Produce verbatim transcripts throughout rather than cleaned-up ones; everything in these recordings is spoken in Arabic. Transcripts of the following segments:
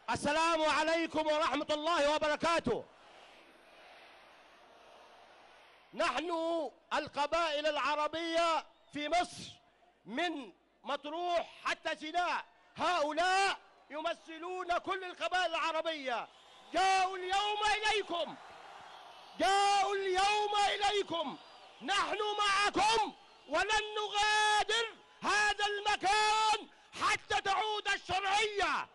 السلام عليكم ورحمة الله وبركاته. نحن القبائل العربية في مصر من مطروح حتى سيناء، هؤلاء يمثلون كل القبائل العربية. جاءوا اليوم إليكم، جاءوا اليوم إليكم، نحن معكم ولن نغادر هذا المكان حتى تعود الشرعية.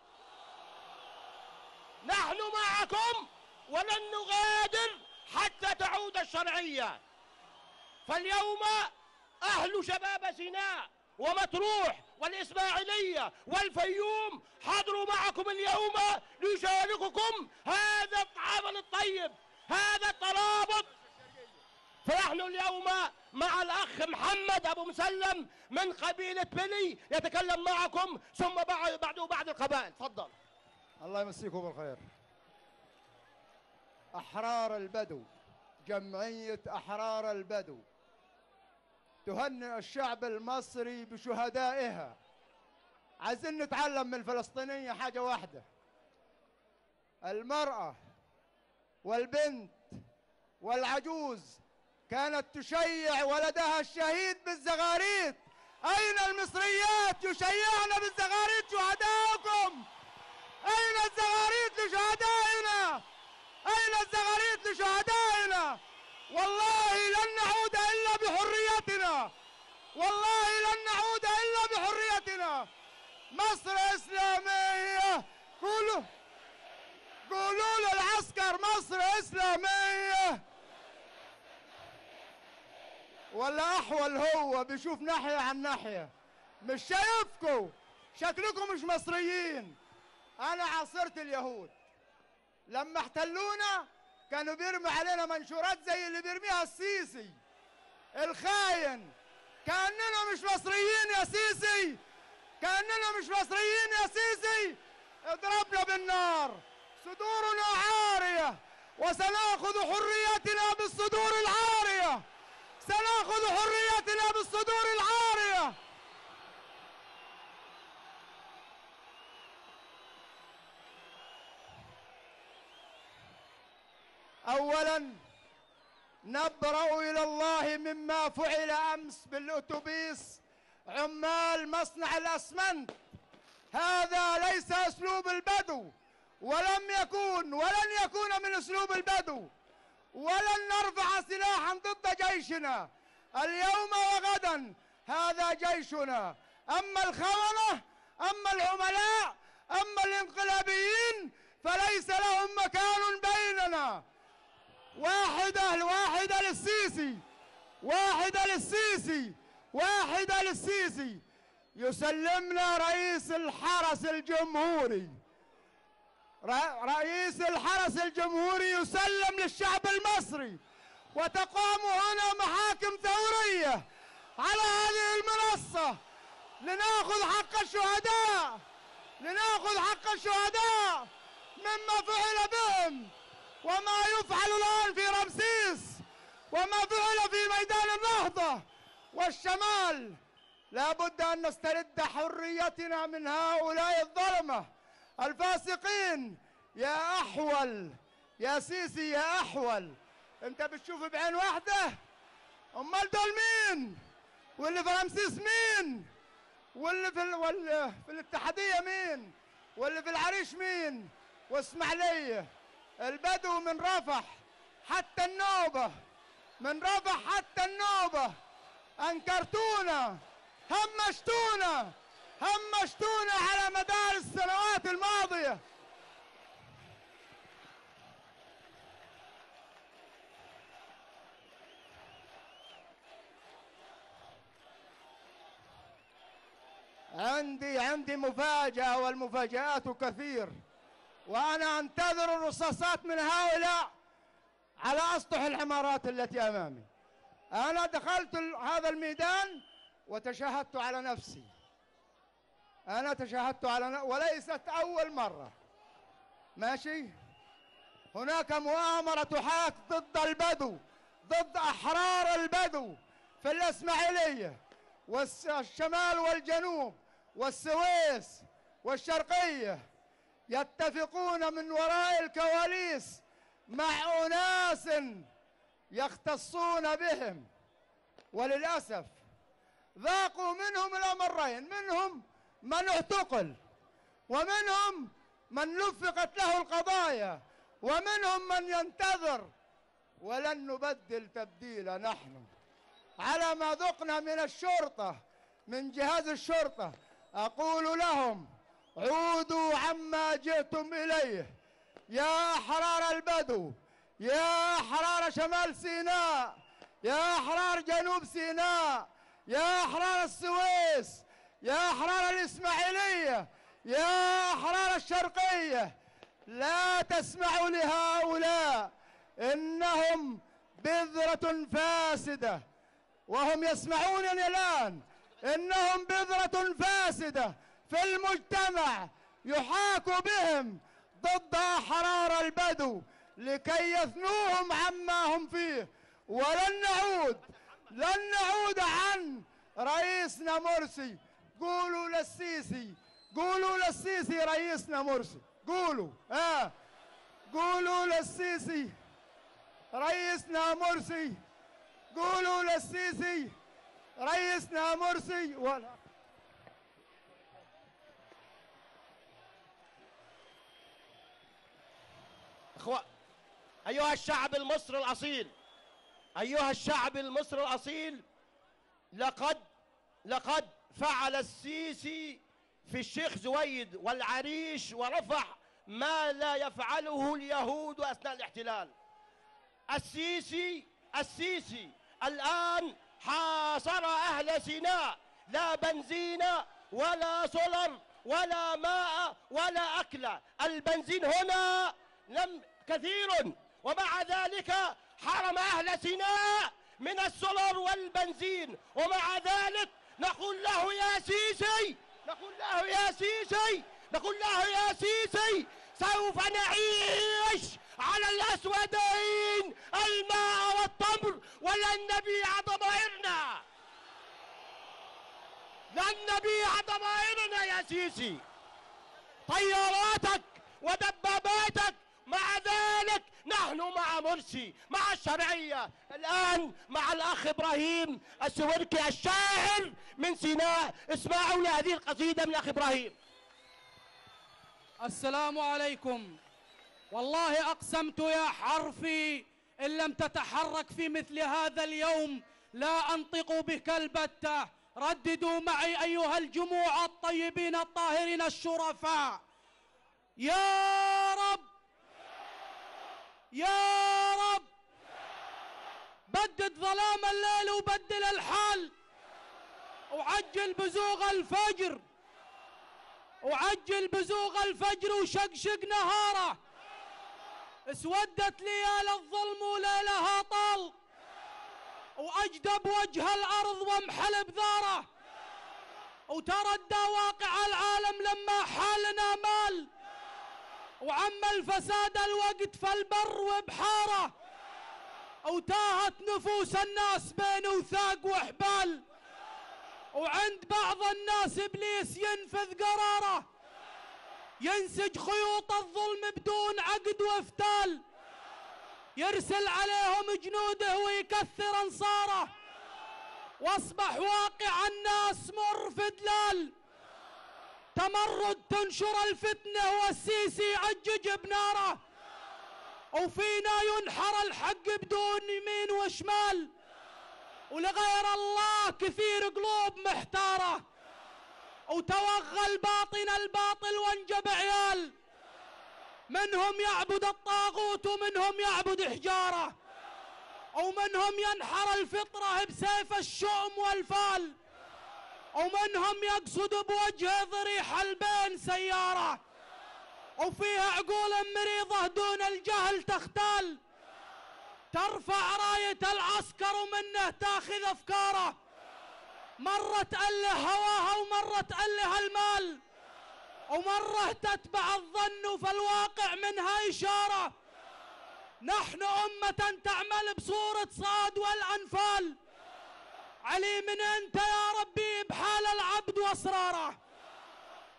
نحن معكم ولن نغادر حتى تعود الشرعية. فاليوم أهل شباب سيناء ومطروح والإسماعيلية والفيوم حضروا معكم اليوم ليشارككم هذا العمل الطيب، هذا الترابط. فنحن اليوم مع الأخ محمد أبو مسلم من قبيلة بلي يتكلم معكم، ثم بعد بعده بعد القبائل. تفضل. الله يمسيكم بالخير. أحرار البدو، جمعية أحرار البدو تهنئ الشعب المصري بشهدائها. عايزين نتعلم من الفلسطينية حاجة واحدة: المرأة والبنت والعجوز كانت تشيع ولدها الشهيد بالزغاريد. أين المصريات يشيعن بالزغاريد شهداءكم؟ أين الزغاريد لشهدائنا؟ أين الزغاريد لشهدائنا؟ والله لن نعود إلا بحريتنا، والله لن نعود إلا بحريتنا. مصر إسلامية. قولوا قولوا للعسكر مصر إسلامية. ولا أحول هو بيشوف ناحية عن ناحية، مش شايفكم، شكلكم مش مصريين. أنا عاصرت اليهود لما احتلونا، كانوا بيرموا علينا منشورات زي اللي بيرميها السيسي الخاين. كأننا مش مصريين يا سيسي، كأننا مش مصريين يا سيسي. اضربنا بالنار، صدورنا عارية، وسنأخذ حريتنا بالصدور العارية، سنأخذ حريتنا بالصدور العارية. أولاً نبرأ إلى الله مما فعل أمس بالأتوبيس عمال مصنع الأسمنت. هذا ليس أسلوب البدو، ولم يكون ولن يكون من أسلوب البدو، ولن نرفع سلاحاً ضد جيشنا اليوم وغداً. هذا جيشنا. أما الخونة، أما العملاء، أما الانقلابيين فليس لهم مكان بيننا. واحدة واحدة للسيسي، واحدة للسيسي، واحدة للسيسي. يسلمنا رئيس الحرس الجمهوري، رئيس الحرس الجمهوري يسلم للشعب المصري، وتقام هنا محاكم ثورية على هذه المنصة لنأخذ حق الشهداء، لنأخذ حق الشهداء مما فعل بهم، وما يفعل الآن في رمسيس، وما فعل في ميدان النهضة والشمال. لا بد أن نسترد حريتنا من هؤلاء الظلمة الفاسقين. يا أحول يا سيسي، يا أحول، أنت بتشوف بعين واحدة؟ أمال دول مين؟ واللي في رمسيس مين؟ واللي في, ال... واللي في الاتحادية مين؟ واللي في العريش مين؟ واسماعيلية. البدو من رفح حتى النوبة، من رفح حتى النوبة أنكرتونا، همشتونا، همشتونا على مدار السنوات الماضية. عندي عندي مفاجأة، والمفاجآت كثير، وأنا أنتظر الرصاصات من هؤلاء على أسطح العمارات التي أمامي. أنا دخلت هذا الميدان وتشاهدت على نفسي، أنا تشاهدت على نفسي، وليست أول مرة. ماشي؟ هناك مؤامرة تحاك ضد البدو، ضد أحرار البدو في الإسماعيلية والشمال والجنوب والسويس والشرقية. يتفقون من وراء الكواليس مع أناس يختصون بهم، وللأسف ذاقوا منهم الأمرين، منهم من اعتقل، ومنهم من لفقت له القضايا، ومنهم من ينتظر. ولن نبدل تبديلا نحن على ما ذقنا من الشرطة، من جهاز الشرطة. أقول لهم: عودوا عما جئتم إليه يا أحرار البدو، يا أحرار شمال سيناء، يا أحرار جنوب سيناء، يا أحرار السويس، يا أحرار الإسماعيلية، يا أحرار الشرقية. لا تسمعوا لهؤلاء، إنهم بذرة فاسدة، وهم يسمعونني الآن. إنهم بذرة فاسدة في المجتمع، يحاك بهم ضد أحرار البدو لكي يثنوهم عما هم فيه. ولن نعود لن نعود عن رئيسنا مرسي. قولوا للسيسي، قولوا للسيسي رئيسنا مرسي، قولوا آه قولوا للسيسي رئيسنا مرسي، قولوا للسيسي رئيسنا مرسي. ولا اخوة، ايها الشعب المصري الاصيل، ايها الشعب المصري الاصيل، لقد لقد فعل السيسي في الشيخ زويد والعريش ورفح ما لا يفعله اليهود اثناء الاحتلال. السيسي السيسي الآن حاصر أهل سيناء، لا بنزين ولا سولر ولا ماء ولا أكل. البنزين هنا لم كثير، ومع ذلك حرم أهل سيناء من السولر والبنزين. ومع ذلك نقول له يا سيسي، نقول له يا سيسي، نقول له يا سيسي سوف نعيش على الأسودين، الماء والتمر، ولن نبيع ضمائرنا، لن نبيع ضمائرنا يا سيسي. طياراتك ودباباتك، مع ذلك نحن مع مرسي، مع الشرعية. الآن مع الأخ إبراهيم السوركي الشاعر من سيناء. اسمعوا لهذه القصيدة من الأخ إبراهيم. السلام عليكم. والله أقسمت يا حرفي إن لم تتحرك في مثل هذا اليوم لا أنطق بك البتة. رددوا معي أيها الجموع الطيبين الطاهرين الشرفاء: يا رب يا رب بدد ظلام الليل وبدل الحال، وعجل بزوغ الفجر، وعجل بزوغ الفجر وشقشق نهاره. اسودت ليال الظلم وليلها طال، واجدب وجه الارض وامحل بذاره، وتردى واقع العالم لما حالنا مال، وعم الفساد الوقت في البر وبحاره، وتاهت نفوس الناس بين وثاق وحبال، وعند بعض الناس ابليس ينفذ قراره، ينسج خيوط الظلم بدون عقد وافتال، يرسل عليهم جنوده ويكثر انصاره، واصبح واقع الناس مر في دلال. تمرد تنشر الفتنه والسيسي يعجج بناره، وفينا ينحر الحق بدون يمين وشمال، ولغير الله كثير قلوب محتاره، وتوغى الباطن الباطل وانجب عيال، منهم يعبد الطاغوت ومنهم يعبد حجاره، ومنهم ينحر الفطره بسيف الشؤم والفال، ومنهم يقصد بوجه ضريح البين سياره، وفيها عقول مريضه دون الجهل تختال، ترفع رايه العسكر ومنه تاخذ افكاره، مرة تأله هواها ومرة تأله المال، ومرة تتبع الظن فالواقع منها إشارة. نحن أمة تعمل بصورة صاد والأنفال، علي من أنت يا ربي بحال العبد وأسراره.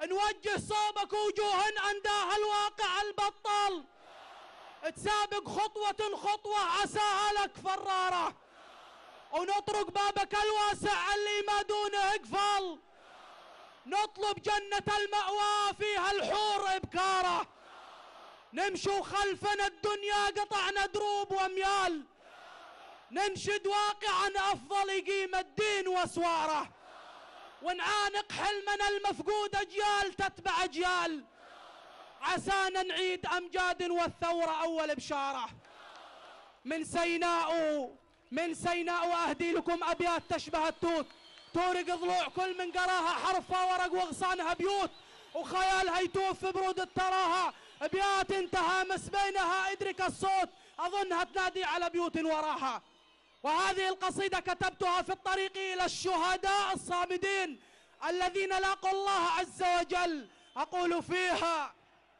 نوجه صوبك وجوه أنداها الواقع البطال، تسابق خطوة خطوة عساها لك فرارة، ونطرق بابك الواسع اللي ما دونه قفل، نطلب جنة المأوى فيها الحور إبكاره، نمشوا خلفنا الدنيا قطعنا دروب واميال، ننشد واقعا افضل يقيم الدين واسواره، ونعانق حلمنا المفقود اجيال تتبع اجيال، عسانا نعيد امجاد والثوره اول بشاره. من سيناء من سيناء اهدي لكم ابيات تشبه التوت، تورق ضلوع كل من قراها حرفها ورق واغصانها بيوت، وخيالها يتوف برود التراها، ابيات انتهامس بينها ادرك الصوت، اظنها تنادي على بيوت وراها. وهذه القصيدة كتبتها في الطريق الى الشهداء الصامدين الذين لاقوا الله عز وجل، اقول فيها: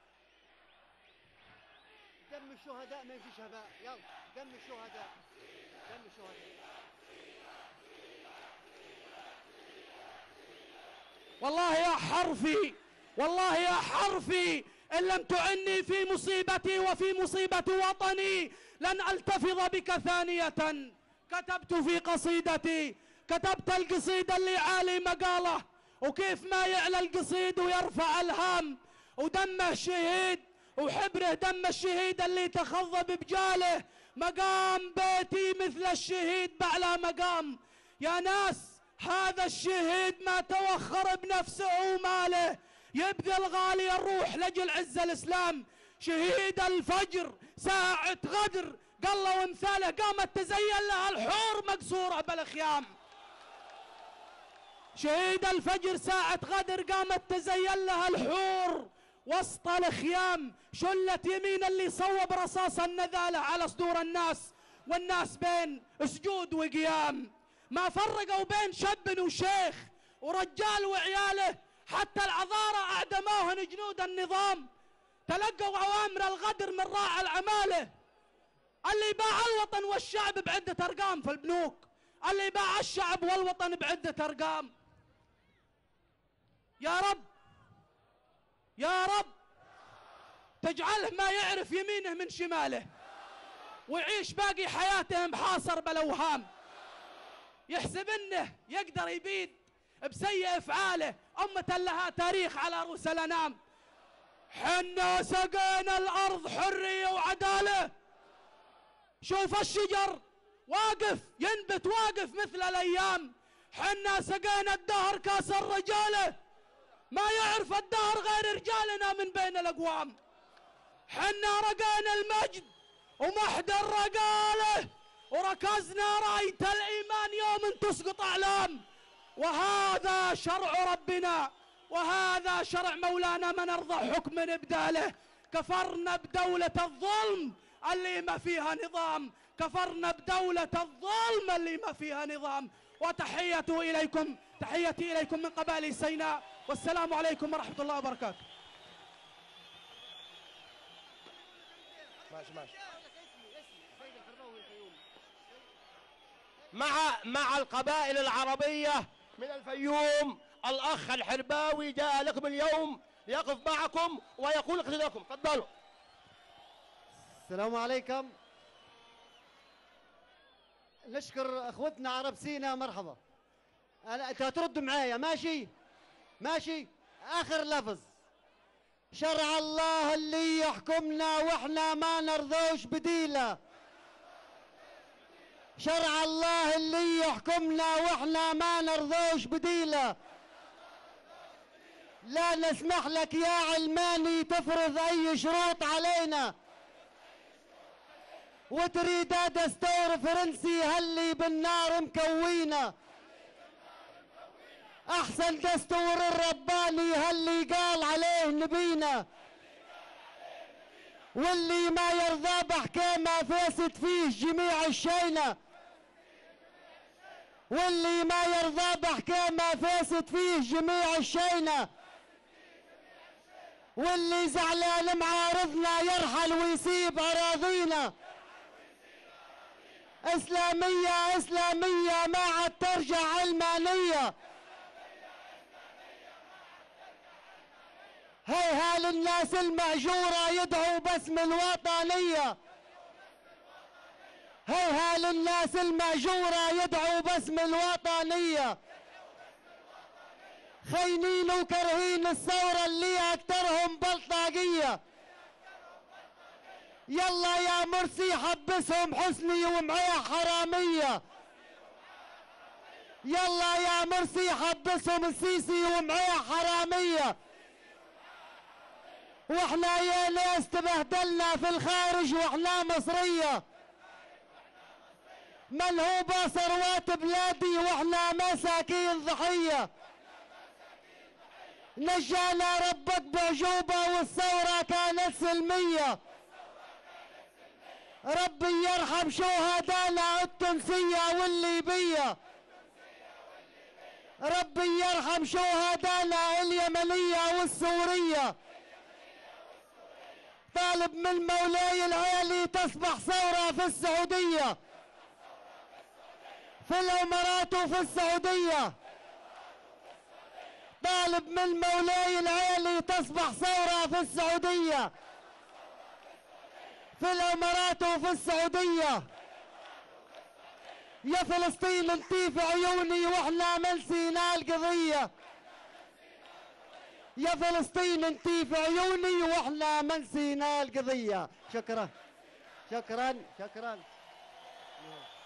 دم الشهداء ما فيش هباء، يلا دم الشهداء، دم الشهداء. والله يا حرفي، والله يا حرفي، إن لم تعني في مصيبتي وفي مصيبة وطني لن ألتفظ بك ثانية. كتبت في قصيدتي، كتبت القصيدة اللي عالي مقاله، وكيف ما يعلى القصيد ويرفع الهام، ودمه شهيد وحبره دم الشهيد اللي تخضب بجاله، مقام بيتي مثل الشهيد بعلى مقام. يا ناس هذا الشهيد ما توخر بنفسه وماله، يبذل غالي الروح لجل عز الإسلام. شهيد الفجر ساعة غدر قال وامثاله قامت تزين لها الحور مقصورة بالخيام. شهيد الفجر ساعة غدر قامت تزين لها الحور وسط الخيام. شلت يمين اللي صوب رصاص النذالة على صدور الناس، والناس بين سجود وقيام. ما فرقوا بين شاب وشيخ ورجال وعياله، حتى العذارى أعدموهن جنود النظام. تلقوا أوامر الغدر من راعي العمالة، اللي باع الوطن والشعب بعدة أرقام في البنوك، اللي باع الشعب والوطن بعدة أرقام. يا رب يا رب تجعله ما يعرف يمينه من شماله، ويعيش باقي حياته محاصر بالأوهام. يحسب انه يقدر يبيد بسيء افعاله امة لها تاريخ على رؤوس الانام. حنا سقينا الارض حرية وعدالة، شوف الشجر واقف ينبت واقف مثل الايام. حنا سقينا الدهر كاس الرجالة، ما يعرف الدهر غير رجالنا من بين الاقوام. حنا رقينا المجد ومحد الرقالة، وركزنا راية الإيمان يوم تسقط أعلام. وهذا شرع ربنا وهذا شرع مولانا، ما نرضى حكم إبداله. كفرنا بدولة الظلم اللي ما فيها نظام، كفرنا بدولة الظلم اللي ما فيها نظام. وتحية إليكم، تحيتي إليكم من قبائل سيناء، والسلام عليكم ورحمة الله وبركاته. ماشي ماشي. مع مع القبائل العربية من الفيوم الأخ الحرباوي جاء لكم اليوم ليقف معكم ويقول قصيدتكم. تفضلوا. السلام عليكم. نشكر اخوتنا عرب سينا، مرحبا. انت هتردوا معايا ماشي؟ ماشي. اخر لفظ: شرع الله اللي يحكمنا واحنا ما نرضوش بديله. شرع الله اللي يحكمنا واحنا ما نرضوش بديله. لا نسمح لك يا علماني تفرض اي شروط علينا، وتريد دستور فرنسي هاللي بالنار مكوينا. احسن دستور الرباني هاللي قال عليه نبينا، واللي ما يرضى بحكامه فاسد فيه جميع الشينه. واللي ما يرضى بحكامه فاسد فيه جميع الشينه. واللي زعلان معارضنا يرحل ويسيب اراضينا. اسلاميه اسلاميه ما عاد ترجع علمانيه. هيها للناس المهجورة يدعوا باسم الوطنية. هيها للناس المهجورة يدعوا باسم الوطنية. خاينين وكرهين الثورة اللي أكترهم بلطاقية. يلا يا مرسي حبسهم حسني ومعاه حرامية. يلا يا مرسي حبسهم السيسي ومعاه حرامية. واحنا يا ناس تبهدلنا في الخارج واحنا مصرية. منهوبة ثروات بلادي واحنا مساكين ضحية. نجانا ربك بعجوبة والثورة كانت سلمية. ربي يرحم شهدانا التونسية والليبية. ربي يرحم شهدانا اليمنية والسورية. طالب من مولاي العالي تصبح ثورة في السعودية، في الامارات وفي السعودية. طالب من مولاي العالي تصبح ثورة في السعودية، في الامارات وفي السعودية. يا فلسطين انتي في عيوني واحنا منسينا القضية. يا فلسطين انتي في عيوني واحنا منسينا القضية. شكرا شكرا شكرا.